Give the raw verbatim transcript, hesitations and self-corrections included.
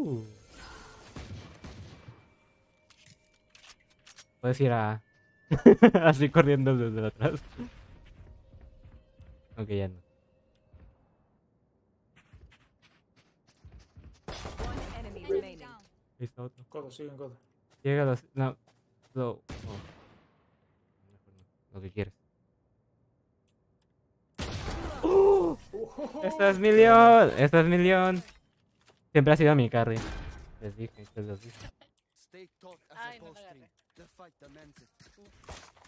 Uh. Puedes ir a... así corriendo desde atrás. Ok, ya no. One enemy remaining. Ahí está otro. Codo, sigue en codo. Llega a los... No. No. Oh. Mejor no. Lo que quieres. ¡Oh! ¡Esta es Million! ¡Esta es Million! Siempre ha sido mi carry. Les dije, les los dije. Stay taut as Ay, a no la bowstring. agarré. The fight demands it.